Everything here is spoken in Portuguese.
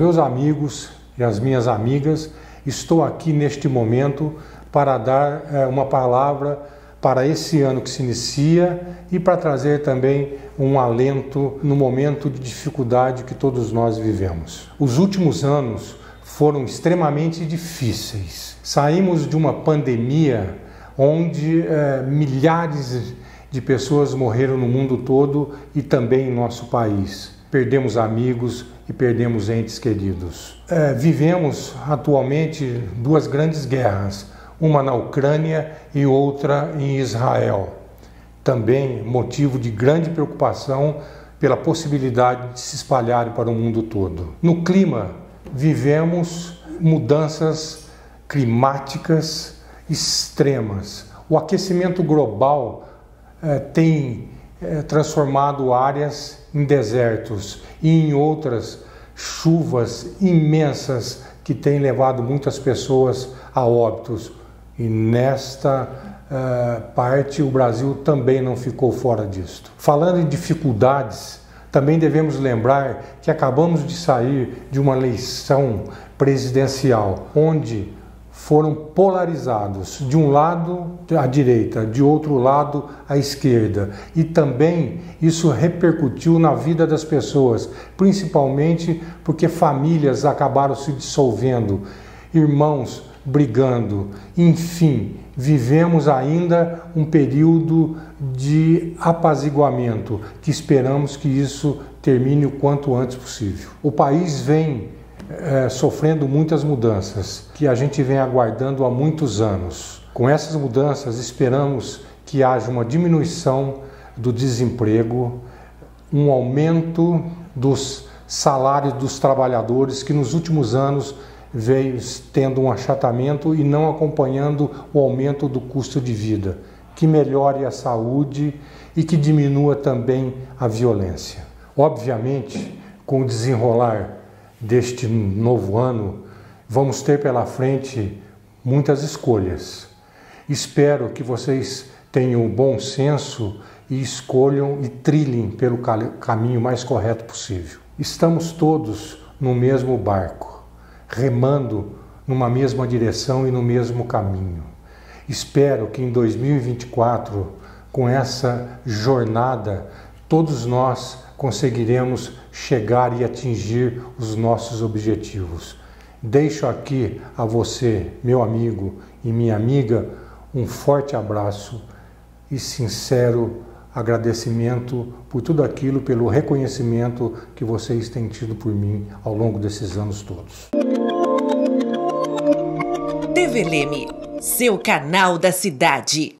meus amigos e as minhas amigas, estou aqui neste momento para dar uma palavra para esse ano que se inicia e para trazer também um alento no momento de dificuldade que todos nós vivemos. Os últimos anos foram extremamente difíceis. Saímos de uma pandemia onde milhares de pessoas morreram no mundo todo e também em nosso país. Perdemos amigos e perdemos entes queridos. Vivemos atualmente duas grandes guerras, uma na Ucrânia e outra em Israel. Também motivo de grande preocupação pela possibilidade de se espalhar para o mundo todo. No clima, vivemos mudanças climáticas extremas. O aquecimento global tem transformado áreas em desertos e em outras chuvas imensas que têm levado muitas pessoas a óbitos. E nesta parte o Brasil também não ficou fora disto. Falando em dificuldades, também devemos lembrar que acabamos de sair de uma eleição presidencial onde foram polarizados, de um lado a direita, de outro lado a esquerda. E também isso repercutiu na vida das pessoas, principalmente porque famílias acabaram se dissolvendo, irmãos brigando. Enfim, vivemos ainda um período de apaziguamento, que esperamos que isso termine o quanto antes possível. O país vem sofrendo muitas mudanças que a gente vem aguardando há muitos anos. Com essas mudanças, esperamos que haja uma diminuição do desemprego, um aumento dos salários dos trabalhadores, que nos últimos anos veio tendo um achatamento e não acompanhando o aumento do custo de vida, que melhore a saúde e que diminua também a violência. Obviamente, com o desenrolar deste novo ano, vamos ter pela frente muitas escolhas. Espero que vocês tenham bom senso e escolham e trilhem pelo caminho mais correto possível. Estamos todos no mesmo barco, remando numa mesma direção e no mesmo caminho. Espero que em 2024, com essa jornada, todos nós conseguiremos chegar e atingir os nossos objetivos. Deixo aqui a você, meu amigo e minha amiga, um forte abraço e sincero agradecimento por tudo aquilo, pelo reconhecimento que vocês têm tido por mim ao longo desses anos todos. TV Leme, seu canal da cidade.